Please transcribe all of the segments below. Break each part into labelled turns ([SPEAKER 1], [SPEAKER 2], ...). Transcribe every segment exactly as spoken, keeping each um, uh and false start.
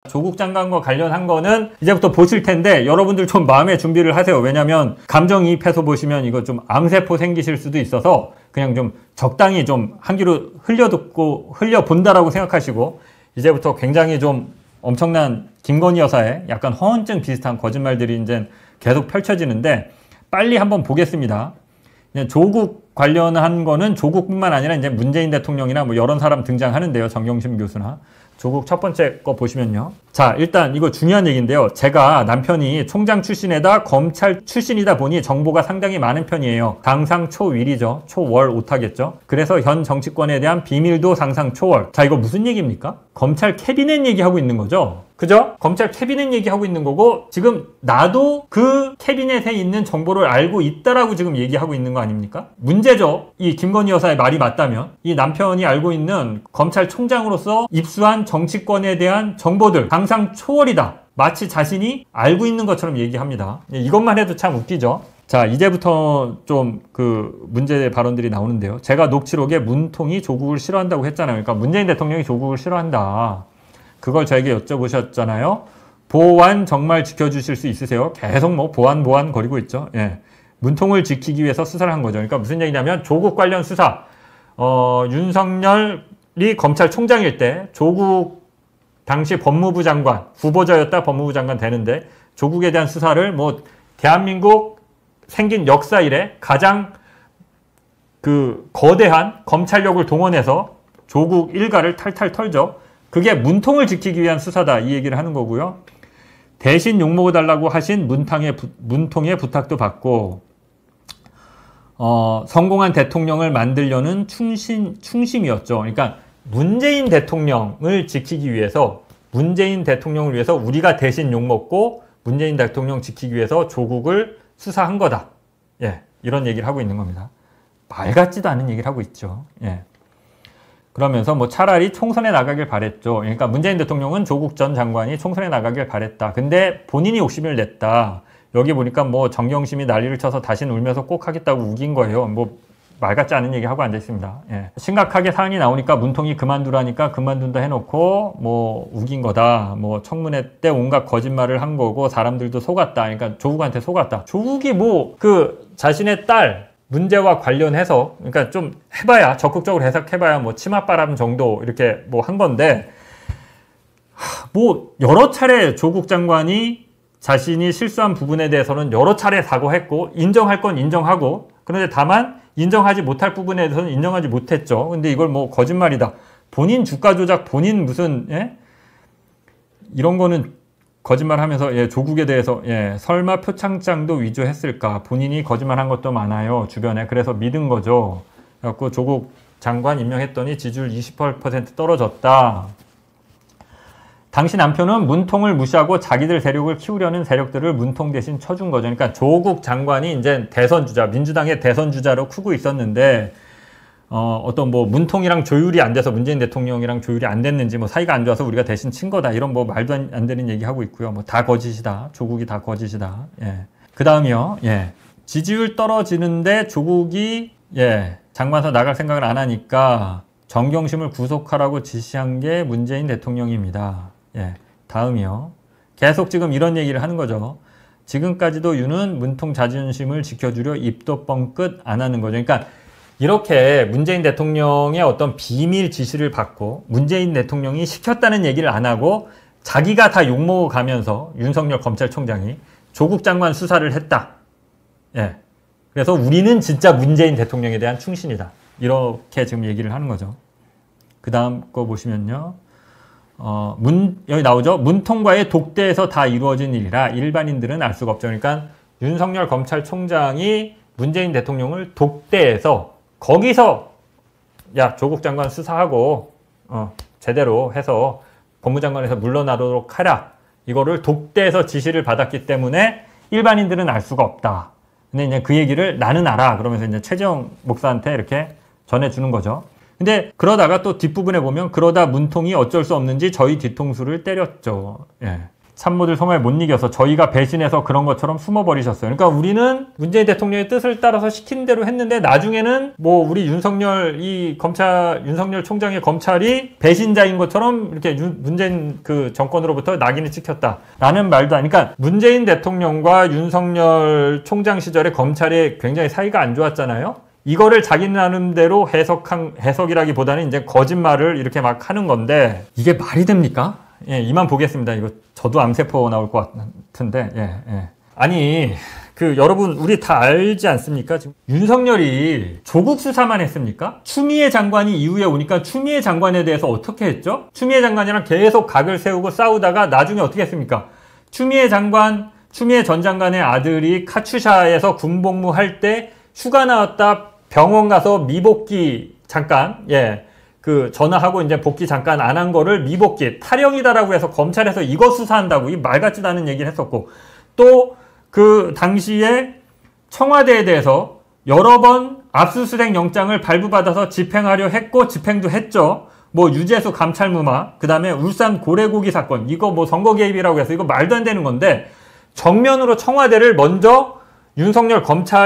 [SPEAKER 1] 조국 장관과 관련한 거는 이제부터 보실 텐데 여러분들 좀 마음의 준비를 하세요. 왜냐면 감정이입해서 보시면 이거 좀 암세포 생기실 수도 있어서 그냥 좀 적당히 좀 한 귀로 흘려듣고 흘려본다라고 생각하시고 이제부터 굉장히 좀 엄청난 김건희 여사의 약간 허언증 비슷한 거짓말들이 이제 계속 펼쳐지는데 빨리 한번 보겠습니다. 조국 관련한 거는 조국뿐만 아니라 이제 문재인 대통령이나 뭐 여러 사람 등장하는데요. 정경심 교수나. 조국 첫 번째 거 보시면요. 자, 일단 이거 중요한 얘기인데요. 제가 남편이 총장 출신에다 검찰 출신이다 보니 정보가 상당히 많은 편이에요. 상상 초윌이죠. 초월 오타겠죠. 그래서 현 정치권에 대한 비밀도 상상 초월. 자, 이거 무슨 얘기입니까? 검찰 캐비넷 얘기하고 있는 거죠. 그죠? 검찰 캐비넷 얘기하고 있는 거고 지금 나도 그 캐비넷에 있는 정보를 알고 있다라고 지금 얘기하고 있는 거 아닙니까? 문제죠. 이 김건희 여사의 말이 맞다면 이 남편이 알고 있는 검찰총장으로서 입수한 정치권에 대한 정보들 상상 초월이다. 마치 자신이 알고 있는 것처럼 얘기합니다. 이것만 해도 참 웃기죠. 자, 이제부터 좀 그 문제 발언들이 나오는데요. 제가 녹취록에 문통이 조국을 싫어한다고 했잖아요. 그러니까 문재인 대통령이 조국을 싫어한다. 그걸 저에게 여쭤보셨잖아요. 보안 정말 지켜주실 수 있으세요? 계속 뭐 보안 보안 거리고 있죠. 예. 문통을 지키기 위해서 수사를 한 거죠. 그러니까 무슨 얘기냐면 조국 관련 수사, 어, 윤석열이 검찰총장일 때 조국 당시 법무부 장관, 후보자였다 법무부 장관 되는데 조국에 대한 수사를 뭐 대한민국 생긴 역사 이래 가장 그 거대한 검찰력을 동원해서 조국 일가를 탈탈 털죠. 그게 문통을 지키기 위한 수사다 이 얘기를 하는 거고요. 대신 욕먹어달라고 하신 문탕의, 문통의 부탁도 받고 어, 성공한 대통령을 만들려는 충신, 충심이었죠. 그러니까 문재인 대통령을 지키기 위해서 문재인 대통령을 위해서 우리가 대신 욕먹고 문재인 대통령 지키기 위해서 조국을 수사한 거다. 예, 이런 얘기를 하고 있는 겁니다. 말 같지도 않은 얘기를 하고 있죠. 예. 그러면서 뭐 차라리 총선에 나가길 바랬죠. 그러니까 문재인 대통령은 조국 전 장관이 총선에 나가길 바랬다. 근데 본인이 욕심을 냈다. 여기 보니까 뭐 정경심이 난리를 쳐서 다시는 울면서 꼭 하겠다고 우긴 거예요. 뭐 말 같지 않은 얘기 하고 앉아 있습니다. 예. 심각하게 사안이 나오니까 문통이 그만두라니까 그만둔다 해놓고 뭐 우긴 거다. 뭐 청문회 때 온갖 거짓말을 한 거고 사람들도 속았다. 그러니까 조국한테 속았다. 조국이 뭐 그 자신의 딸 문제와 관련해서 그러니까 좀 해봐야 적극적으로 해석해봐야 뭐 치맛바람 정도 이렇게 뭐 한 건데 뭐 여러 차례 조국 장관이 자신이 실수한 부분에 대해서는 여러 차례 사과했고 인정할 건 인정하고 그런데 다만 인정하지 못할 부분에 대해서는 인정하지 못했죠. 근데 이걸 뭐 거짓말이다. 본인 주가 조작, 본인 무슨 예? 이런 거는 거짓말하면서 예, 조국에 대해서 예, 설마 표창장도 위조했을까? 본인이 거짓말한 것도 많아요. 주변에. 그래서 믿은 거죠. 그래갖고 조국 장관 임명했더니 지지율 이십 퍼센트 떨어졌다. 당시 남편은 문통을 무시하고 자기들 세력을 키우려는 세력들을 문통 대신 쳐준 거죠. 그러니까 조국 장관이 이제 대선 주자, 민주당의 대선 주자로 크고 있었는데 어, 어떤 뭐 문통이랑 조율이 안 돼서 문재인 대통령이랑 조율이 안 됐는지 뭐 사이가 안 좋아서 우리가 대신 친 거다. 이런 뭐 말도 안, 안 되는 얘기 하고 있고요. 뭐 다 거짓이다. 조국이 다 거짓이다. 예. 그 다음이요. 예. 지지율 떨어지는데 조국이 예. 장관서 나갈 생각을 안 하니까 정경심을 구속하라고 지시한 게 문재인 대통령입니다. 예. 다음이요. 계속 지금 이런 얘기를 하는 거죠. 지금까지도 윤은 문통 자존심을 지켜주려 입도 뻥끗 안 하는 거죠. 그러니까 이렇게 문재인 대통령의 어떤 비밀 지시를 받고 문재인 대통령이 시켰다는 얘기를 안 하고 자기가 다 욕먹어가면서 윤석열 검찰총장이 조국 장관 수사를 했다. 예. 그래서 우리는 진짜 문재인 대통령에 대한 충신이다. 이렇게 지금 얘기를 하는 거죠. 그 다음 거 보시면요. 어, 문, 여기 나오죠. 문통과의 독대에서 다 이루어진 일이라 일반인들은 알 수가 없죠. 그러니까 윤석열 검찰총장이 문재인 대통령을 독대해서 거기서 야 조국 장관 수사하고 어, 제대로 해서 법무장관에서 물러나도록 하라. 이거를 독대해서 지시를 받았기 때문에 일반인들은 알 수가 없다. 근데 이제 그 얘기를 나는 알아. 그러면서 이제 최재형 목사한테 이렇게 전해주는 거죠. 근데 그러다가 또 뒷부분에 보면 그러다 문통이 어쩔 수 없는지 저희 뒤통수를 때렸죠. 예. 참모들 소명에 못 이겨서 저희가 배신해서 그런 것처럼 숨어버리셨어요. 그러니까 우리는 문재인 대통령의 뜻을 따라서 시킨 대로 했는데 나중에는 뭐 우리 윤석열 이 검찰 윤석열 총장의 검찰이 배신자인 것처럼 이렇게 윤, 문재인 그 정권으로부터 낙인을 찍혔다라는 말도 아니까 그러니까 문재인 대통령과 윤석열 총장 시절에 검찰이 굉장히 사이가 안 좋았잖아요. 이거를 자기 나름대로 해석한 해석이라기보다는 이제 거짓말을 이렇게 막 하는 건데 이게 말이 됩니까? 예, 이만 보겠습니다. 이거 저도 암세포 나올 것 같은데, 예, 예. 아니, 그, 여러분, 우리 다 알지 않습니까? 지금 윤석열이 조국 수사만 했습니까? 추미애 장관이 이후에 오니까 추미애 장관에 대해서 어떻게 했죠? 추미애 장관이랑 계속 각을 세우고 싸우다가 나중에 어떻게 했습니까? 추미애 장관, 추미애 전 장관의 아들이 카츄샤에서 군복무 할 때 휴가 나왔다 병원 가서 미복귀 잠깐, 예. 그 전화하고 이제 복귀 잠깐 안 한 거를 미복귀 탈영이다라고 해서 검찰에서 이거 수사한다고 이 말 같지도 않은 얘기를 했었고 또 그 당시에 청와대에 대해서 여러 번 압수수색 영장을 발부받아서 집행하려 했고 집행도 했죠. 뭐 유재수 감찰무마 그 다음에 울산 고래고기 사건 이거 뭐 선거 개입이라고 해서 이거 말도 안 되는 건데 정면으로 청와대를 먼저 윤석열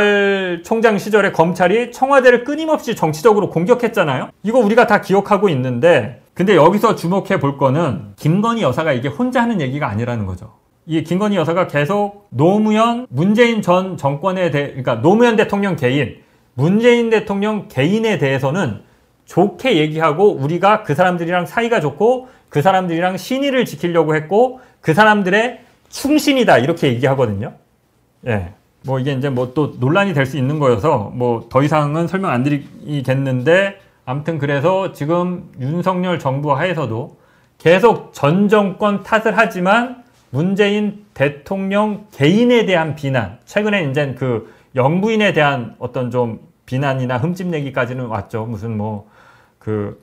[SPEAKER 1] 검찰총장 시절에 검찰이 청와대를 끊임없이 정치적으로 공격했잖아요. 이거 우리가 다 기억하고 있는데 근데 여기서 주목해 볼 거는 김건희 여사가 이게 혼자 하는 얘기가 아니라는 거죠. 이 김건희 여사가 계속 노무현 문재인 전 정권에 대해 그러니까 노무현 대통령 개인 문재인 대통령 개인에 대해서는 좋게 얘기하고 우리가 그 사람들이랑 사이가 좋고 그 사람들이랑 신의를 지키려고 했고 그 사람들의 충신이다 이렇게 얘기하거든요. 예. 뭐 이게 이제 뭐 또 논란이 될 수 있는 거여서 뭐 더 이상은 설명 안 드리겠는데 아무튼 그래서 지금 윤석열 정부 하에서도 계속 전 정권 탓을 하지만 문재인 대통령 개인에 대한 비난 최근에 이제 그 영부인에 대한 어떤 좀 비난이나 흠집내기까지는 왔죠. 무슨 뭐 그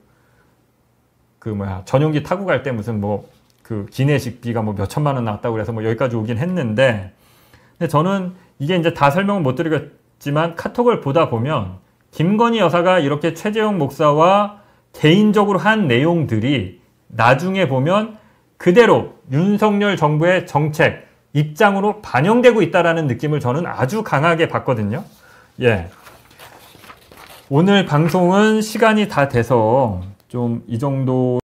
[SPEAKER 1] 그 뭐야 전용기 타고 갈 때 무슨 뭐 그 기내식비가 뭐 몇 천만 원 나왔다고 그래서 뭐 여기까지 오긴 했는데 근데 저는 이게 이제 다 설명은 못 드리겠지만 카톡을 보다 보면 김건희 여사가 이렇게 최재형 목사와 개인적으로 한 내용들이 나중에 보면 그대로 윤석열 정부의 정책, 입장으로 반영되고 있다는 느낌을 저는 아주 강하게 받거든요. 예. 오늘 방송은 시간이 다 돼서 좀 이 정도